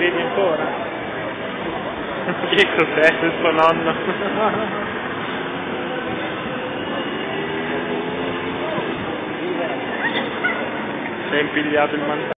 piedi ancora? Che cos'è il suo nonno? Si è impigliato il mantello.